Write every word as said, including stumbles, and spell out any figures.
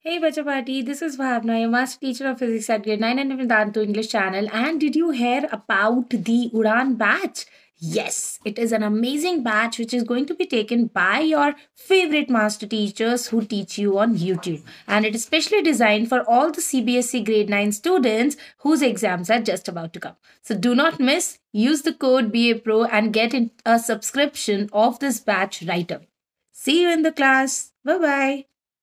Hey Bacha Party, this is Bhavna, your master teacher of physics at grade nine and Vedantu English channel. And did you hear about the Udaan batch? Yes, it is an amazing batch which is going to be taken by your favorite master teachers who teach you on YouTube. And it is specially designed for all the C B S E grade nine students whose exams are just about to come. So do not miss, use the code B A Pro and get in a subscription of this batch right away. See you in the class. Bye bye.